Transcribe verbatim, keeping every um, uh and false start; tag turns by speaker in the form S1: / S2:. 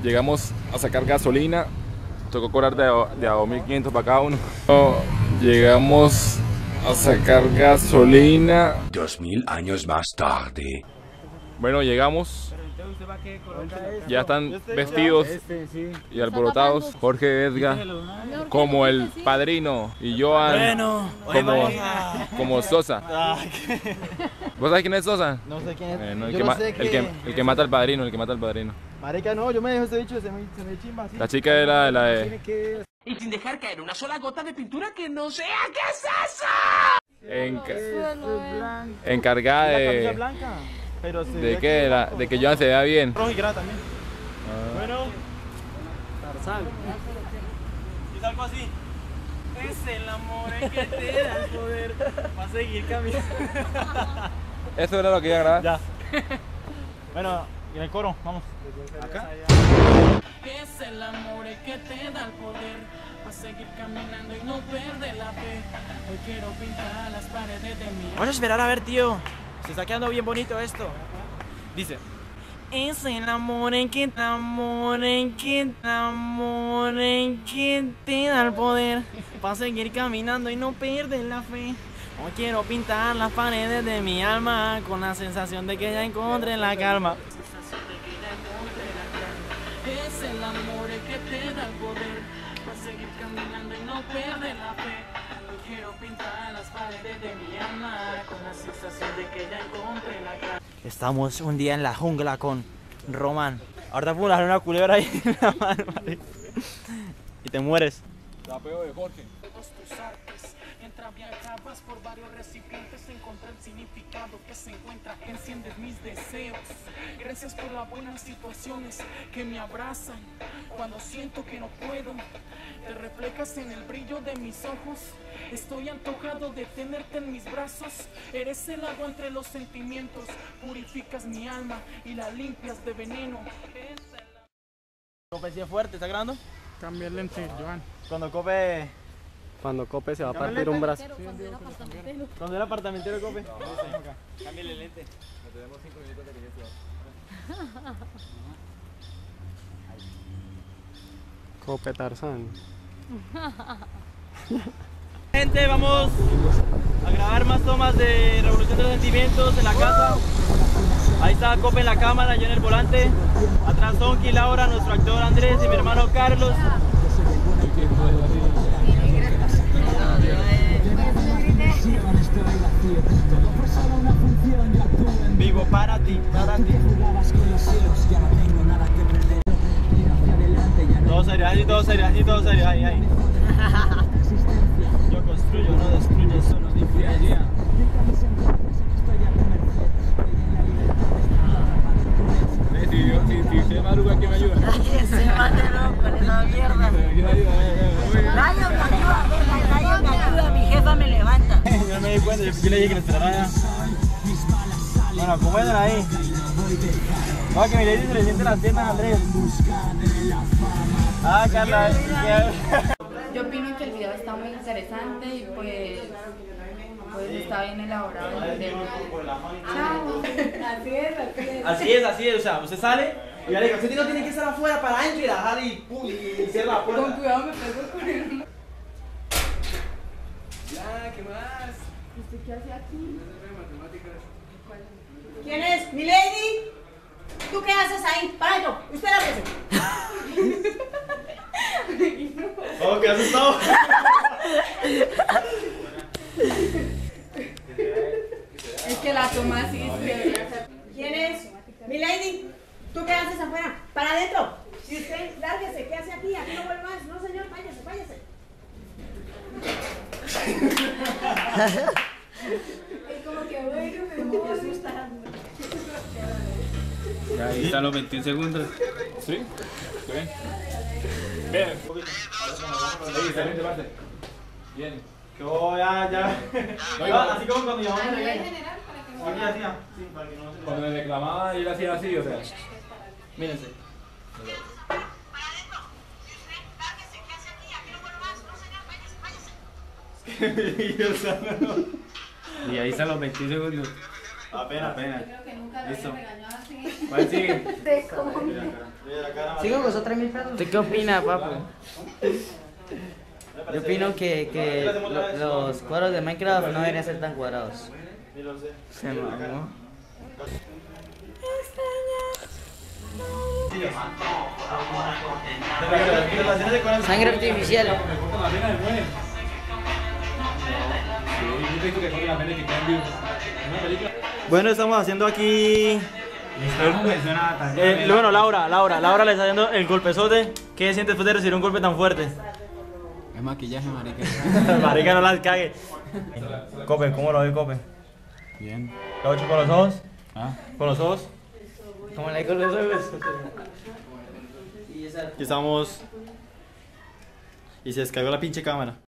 S1: llegamos a sacar gasolina. Tocó cobrar de a, de a dos mil quinientos para cada uno. No, llegamos a sacar gasolina.
S2: Dos mil años más tarde.
S1: Bueno, llegamos. Ya están vestidos y alborotados. Jorge Edgar como el padrino y Joan como, como Sosa. ¿Vos sabés quién es Sosa?
S3: No sé quién es.
S1: Eh, no, el,
S3: Yo
S1: que
S3: no
S1: ma-
S3: sé
S1: el,
S3: que-
S1: que, el que mata al padrino, el que mata al padrino.
S3: Marica, no, yo me dejo ese bicho, se me, se me chimba así.
S1: La chica era la de...
S3: Tiene que...
S4: Y sin dejar caer una sola gota de pintura que no sea. ¿Qué es eso?
S1: enca-
S3: Es blanca.
S1: encargada
S3: La camisa
S1: de...
S3: blanca, pero se
S1: ¿De
S3: ve
S1: qué?
S3: que
S1: De, la- de que Joan se vea bien.
S3: rojo y grana también.
S1: Ah.
S3: Bueno, Tarzán. Y salgo así. Es el amor el que te da el poder para seguir caminando.
S1: Eso era lo que iba a grabar.
S3: Ya. Bueno, y en el coro, vamos. Acá.
S5: Es el amor el que te da el poder para seguir caminando y no perder la fe. Hoy quiero pintar las paredes de mi
S3: Vamos a esperar a ver, tío. Se está quedando bien bonito esto. Dice.
S5: Es el amor en que te amor en que te amor en que te da el poder para seguir caminando y no perder la fe. Hoy quiero pintar las paredes de mi alma con la sensación de que ya encontré la calma. Es el amor el que te da el poder para seguir caminando y no perder la fe. Hoy quiero pintar las paredes de mi alma con la sensación de que ya encontré la calma.
S3: Estamos un día en la jungla con Román. Ahorita puedo dejar una culebra ahí en la mano, marica. Y te mueres.
S1: Tapeo de Jorge.
S5: Todos tus artes, entra viajabas por varios recipientes, encontré el significado que se encuentra, enciendes mis deseos. Gracias por las buenas situaciones que me abrazan cuando siento que no puedo. Te reflejas en el brillo de mis ojos. Estoy antojado de tenerte en mis brazos. Eres el agua entre los sentimientos. Purificas mi alma y la limpias de veneno.
S3: Cope sí es fuerte, ¿está grabando?
S6: Cambia el lente, Joan.
S3: Cuando Cope...
S6: Cuando Cope se va a partir un brazo.
S3: Cuando el apartamentero Cope.
S1: Cámbiale el lente. Le tenemos cinco minutos de dirección.
S6: Cope Tarzán.
S3: Gente, vamos a grabar más tomas de Revolución de los Sentimientos en la casa. Ahí está Cope en la cámara, yo en el volante. Atrás Donky, Laura, nuestro actor Andrés y mi hermano Carlos. Vivo para ti, para ti. Todo serio, así, todo serio, así, todo serio, ahí, ahí. Yo construyo, no destruyo, solo diferencia.
S1: Si, si, si usted madruga, ¿quién me ayuda?
S7: Se mate loco, esa mierda.
S1: ¿Quién me ayuda?
S7: Rayo me ayuda, Rayo me ayuda, mi jefa me levanta.
S3: Yo no me di cuenta, yo le dije que le esperara ya. Bueno, ¿cómo andan ahí? No, que mi lady se le siente las piernas a Andrés. Ah, Carla.
S8: Yo opino que el video está muy interesante y pues, pues está bien elaborado el tema. Chao. Así es, así es.
S3: Así es, así es, o sea, usted sale y ya le digo, usted no tiene que estar afuera para adentro y dejar y pum, y cierra la puerta.
S8: Con cuidado me pego con él.
S3: Ya, ¿qué más?
S8: ¿Usted qué hace aquí?
S7: ¿Quién es? ¿Mi lady? ¿Tú qué haces ahí? Para adentro. ¿Usted la hace?
S3: Oh, qué asustado.
S8: Es que la toma así.
S7: ¿Quién es? ¿Mi lady? ¿Tú qué haces afuera? Para adentro. Si usted, lárguese, ¿qué hace aquí? Aquí no vuelve más. No, señor, váyase, váyase.
S8: Es como que bueno, me asusta.
S1: Ahí están los veintiún segundos. ¿Sí? ¿Bien? Bien. Ahí, excelente parte. Bien.
S3: Oh, ya, ya. No, así como cuando llamamos a
S8: general
S3: Reguero.
S8: para que no
S3: Aquí hacía. Sí, para que no se
S1: Cuando le reclamaba, él hacía así, o sea.
S3: Mírense.
S1: Y ahí están los veintiún segundos.
S3: Apenas, apenas.
S8: Yo creo que nunca lo
S3: Listo.
S8: había regañado
S3: ¿Cuál sigue?
S9: Sigo con esos tres mil pesos.
S10: ¿Usted qué opina, papu? Yo opino que, que lo- los cuadros de Minecraft no deberían ser tan cuadrados. Se mamó. Sangre artificial.
S3: Bueno, estamos haciendo aquí... Eh, bueno, Laura, Laura, Laura le está haciendo el golpezote. ¿Qué sientes después de recibir un golpe tan fuerte?
S11: Es maquillaje, marica.
S3: Marica, no las cague. Cope, ¿cómo lo ve, Cope?
S11: Bien.
S3: ¿Lo ha hecho con los ojos?
S11: ¿Ah?
S3: ¿Con los ojos?
S10: Como le con los ojos.
S3: Aquí estamos... Y se descargó la pinche cámara.